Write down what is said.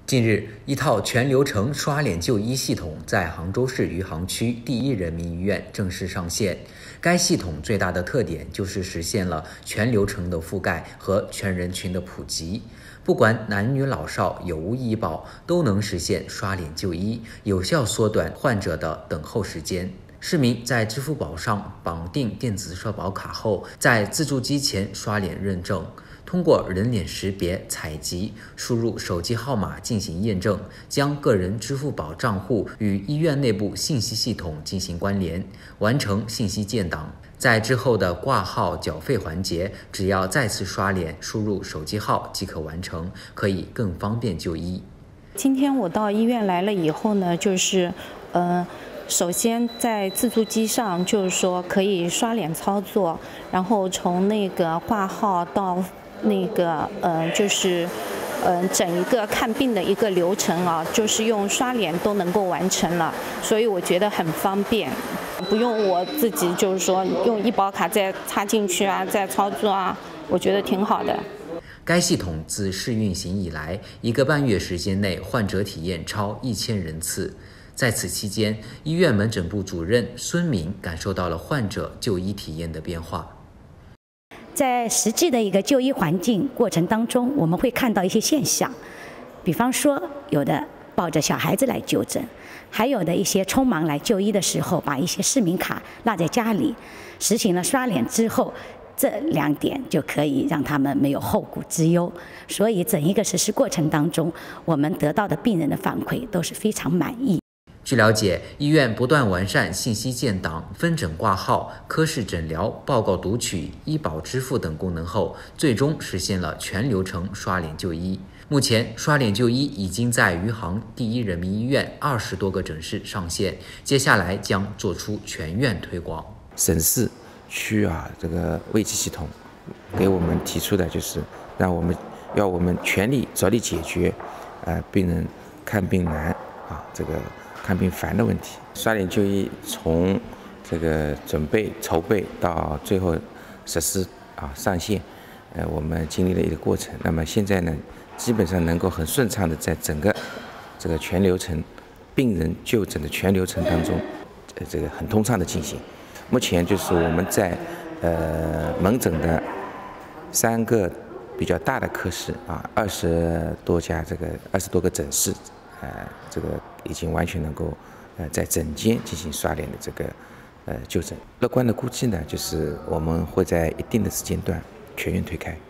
近日，一套全流程刷脸就医系统在杭州市余杭区第一人民医院正式上线。该系统最大的特点就是实现了全流程的覆盖和全人群的普及，不管男女老少有无医保，都能实现刷脸就医，有效缩短患者的等候时间。市民在支付宝上绑定电子社保卡后，在自助机前刷脸认证，通过人脸识别采集，输入手机号码进行验证，将个人支付宝账户与医院内部信息系统进行关联，完成信息建档。在之后的挂号缴费环节，只要再次刷脸，输入手机号即可完成，可以更方便就医。 今天我到医院来了以后呢，首先在自助机上就是说可以刷脸操作，然后从那个挂号到那个整一个看病的一个流程啊，就是用刷脸都能够完成了，所以我觉得很方便，不用我自己就是说用医保卡再插进去啊，再操作啊，我觉得挺好的。 该系统自试运行以来，1个半月时间内，患者体验超1000人次。在此期间，医院门诊部主任孙敏感受到了患者就医体验的变化。 在实际的一个就医环境过程当中，我们会看到一些现象，比方说有的抱着小孩子来就诊，还有的一些匆忙来就医的时候，把一些市民卡落在家里，实行了刷脸之后，这2点就可以让他们没有后顾之忧。所以整一个实施过程当中，我们得到的病人的反馈都是非常满意。 据了解，医院不断完善信息建档、分诊挂号、科室诊疗、报告读取、医保支付等功能后，最终实现了全流程刷脸就医。目前，刷脸就医已经在余杭第一人民医院20多个诊室上线，接下来将做出全院推广。 省市区这个卫计系统给我们提出的就是要我们全力着力解决病人看病难这个看病烦的问题。刷脸就医从这个准备筹备到最后实施上线，我们经历了一个过程。那么现在呢，基本上能够很顺畅的在整个这个全流程病人就诊的全流程当中，这个很通畅的进行。目前就是我们在门诊的3个比较大的科室20多个诊室，这个已经完全能够在诊间进行刷脸的这个就诊。乐观的估计呢，就是我们会在一定的时间段全院推开。